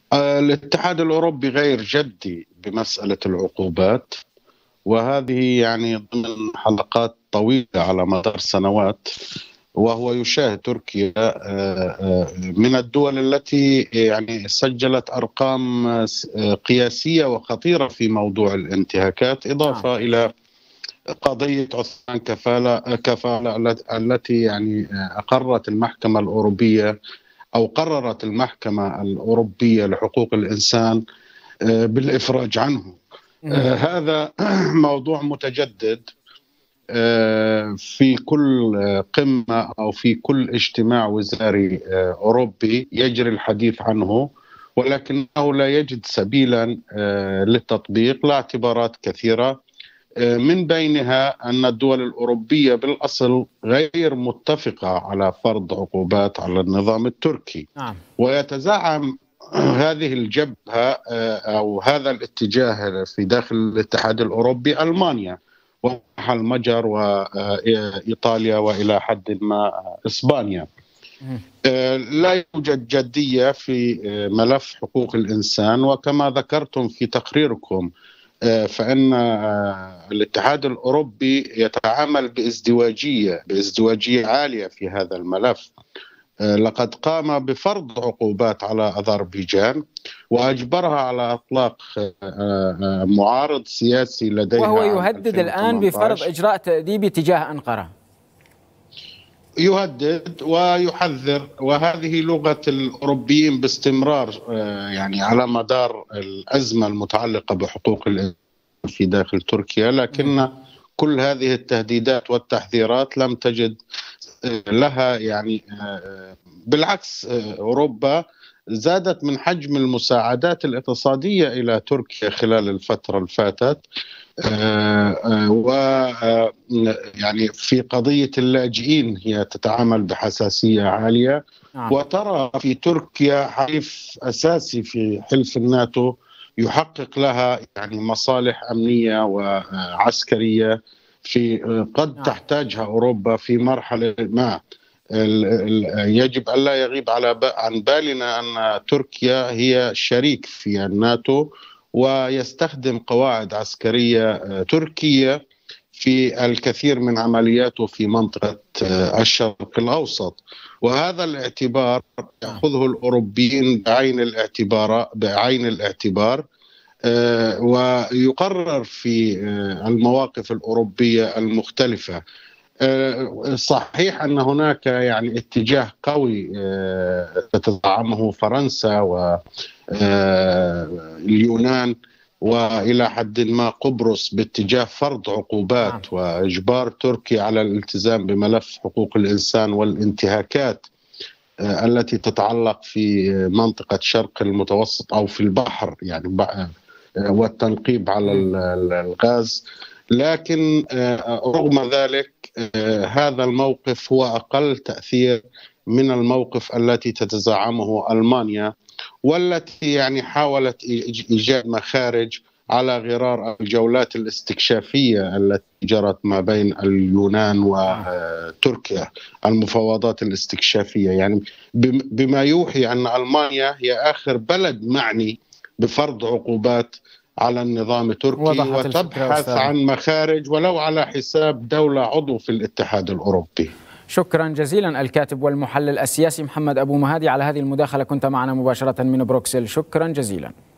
الاتحاد الأوروبي غير جدي بمسألة العقوبات، وهذه يعني ضمن حلقات طويلة على مدار سنوات. وهو يشاهد تركيا من الدول التي يعني سجلت أرقام قياسية وخطيرة في موضوع الانتهاكات، إضافة إلى قضية عثمان كفالة التي يعني أقرت المحكمة الأوروبية أو قررت المحكمة الأوروبية لحقوق الإنسان بالإفراج عنه. هذا موضوع متجدد في كل قمة أو في كل اجتماع وزاري أوروبي يجري الحديث عنه، ولكنه لا يجد سبيلا للتطبيق لاعتبارات كثيرة، من بينها أن الدول الأوروبية بالأصل غير متفقة على فرض عقوبات على النظام التركي. ويتزعم هذه الجبهة أو هذا الاتجاه في داخل الاتحاد الأوروبي ألمانيا ومعها المجر وإيطاليا وإلى حد ما إسبانيا. لا يوجد جدية في ملف حقوق الإنسان، وكما ذكرتم في تقريركم فإن الاتحاد الأوروبي يتعامل بازدواجية عالية في هذا الملف. لقد قام بفرض عقوبات على أذربيجان وأجبرها على إطلاق معارض سياسي لديها، وهو يهدد الآن بفرض إجراء تأديبي تجاه أنقرة. يهدد ويحذر، وهذه لغة الأوروبيين باستمرار يعني على مدار الأزمة المتعلقة بحقوق الإنسان في داخل تركيا. لكن كل هذه التهديدات والتحذيرات لم تجد لها يعني بالعكس، أوروبا زادت من حجم المساعدات الاقتصادية إلى تركيا خلال الفترة الفاتت، ويعني في قضية اللاجئين هي تتعامل بحساسية عالية، وترى في تركيا حليف أساسي في حلف الناتو يحقق لها يعني مصالح أمنية وعسكرية في قد تحتاجها أوروبا في مرحلة ما. يجب ألا يغيب عن بالنا أن تركيا هي شريك في الناتو ويستخدم قواعد عسكرية تركية في الكثير من عملياته في منطقة الشرق الأوسط. وهذا الاعتبار يأخذه الأوروبيين بعين الاعتبار ويقرر في المواقف الأوروبية المختلفة. صحيح أن هناك يعني اتجاه قوي تتزعمه فرنسا واليونان وإلى حد ما قبرص باتجاه فرض عقوبات وإجبار تركيا على الالتزام بملف حقوق الإنسان والانتهاكات التي تتعلق في منطقة شرق المتوسط أو في البحر يعني والتنقيب على الغاز. لكن رغم ذلك هذا الموقف هو أقل تأثير من الموقف التي تتزعمه ألمانيا، والتي يعني حاولت إيجاد مخارج على غرار الجولات الاستكشافية التي جرت ما بين اليونان وتركيا، المفاوضات الاستكشافية، يعني بما يوحي أن ألمانيا هي آخر بلد معني بفرض عقوبات على النظام التركي وتبحث عن مخارج ولو على حساب دولة عضو في الاتحاد الأوروبي. شكرا جزيلا الكاتب والمحلل السياسي محمد أبو مهدي على هذه المداخلة، كنت معنا مباشرة من بروكسل. شكرا جزيلا.